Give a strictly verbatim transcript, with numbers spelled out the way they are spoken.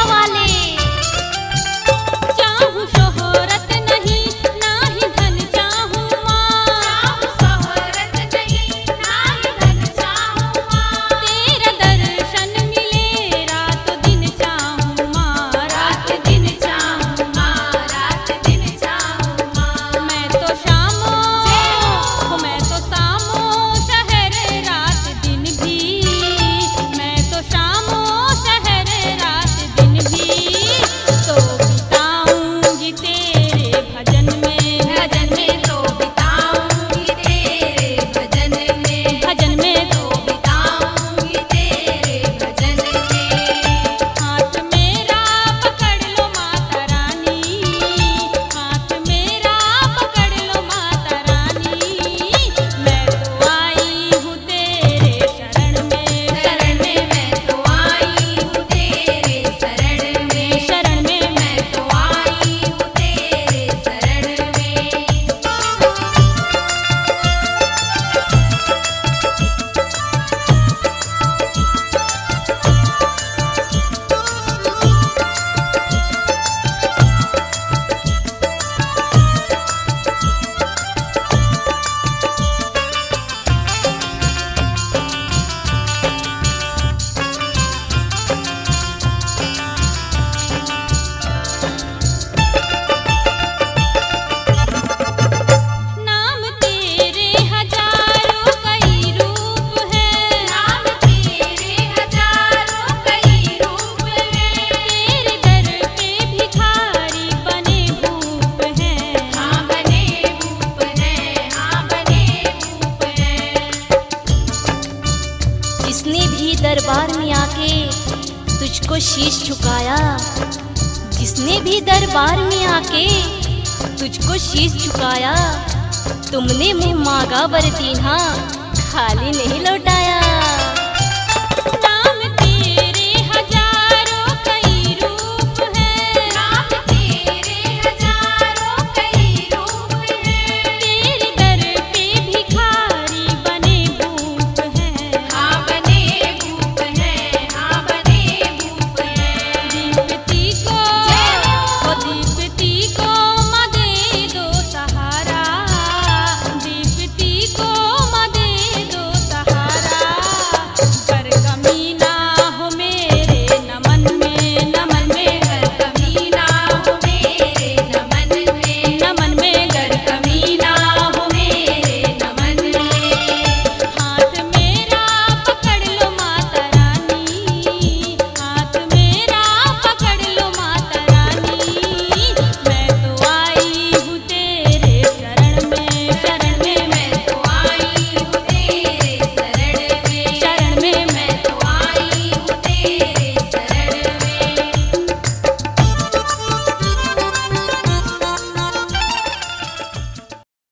हवाले। चाहूं शोहरत नहीं ना ही धन चाहूं माँ, शोहरत नहीं ना ही धन चाहूं माँ। तेरा दर्शन मिले रात दिन चाहूं माँ, रात दिन चाहूं माँ, रात दिन चाहूं माँ। मैं तो शामो मैं तो शामो शहर रात दिन भी, मैं तो शामो शहर रात दिन भी तो बिताऊंगी तेरे भजन में, भजन में तो बिताऊंगी तेरे भजन में, भजन में तो बिताऊंगी तेरे भजन में। हाथ मेरा पकड़ लो माता रानी, हाथ मेरा पकड़ लो माता रानी। मैं तो आई हूँ तेरे शरण में, शरण में मैं तो आई हूँ तेरे शरण में, शरण में मैं तो आई हूँ तेरे शरण में। नाम तेरे हजारों कई रूप है, नाम तेरे हजारों कई रूप है। तेरे दर पे भिखारी बने भूप हैं, हाँ बने भूप हैं, हाँ बने भूप हैं। जिसने भी दरबार में आके तुझको शीश झुकाया, जिसने भी दरबार में आके तुझको शीश झुकाया, तुमने मुँह मांगा वर दीना खाली नहीं